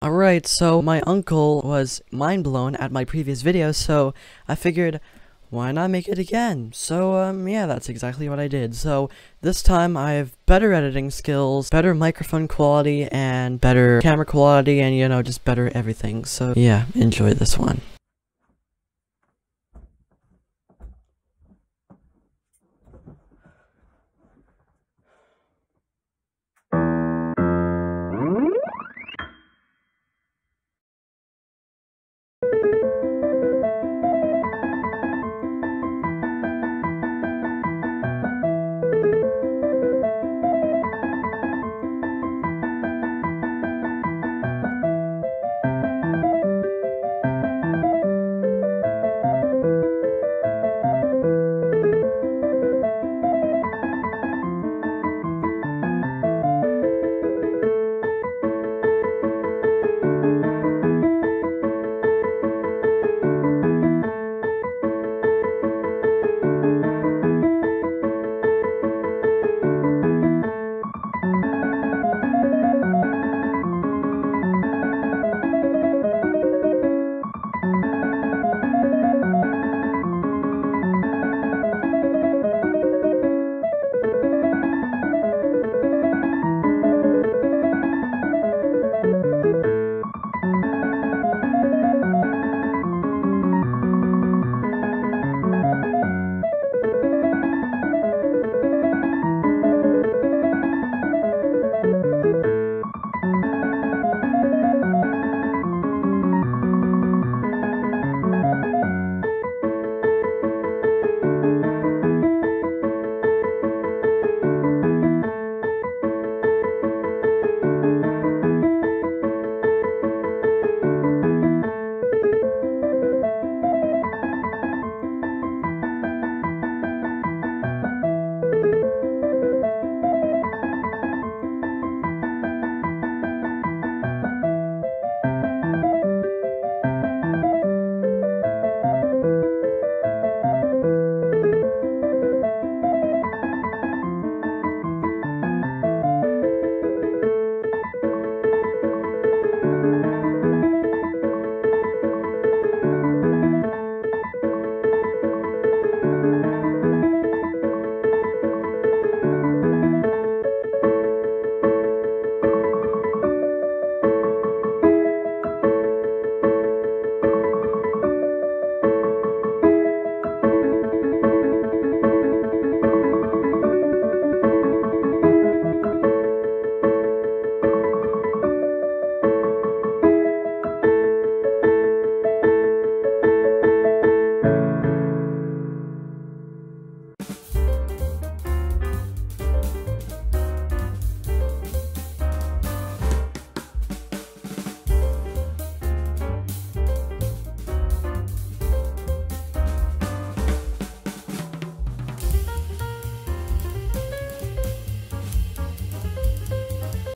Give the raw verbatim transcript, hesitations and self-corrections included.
Alright, so my uncle was mind blown at my previous video, so I figured, why not make it again? So, um, yeah, that's exactly what I did. So, this time I have better editing skills, better microphone quality, and better camera quality, and, you know, just better everything. So, yeah, enjoy this one.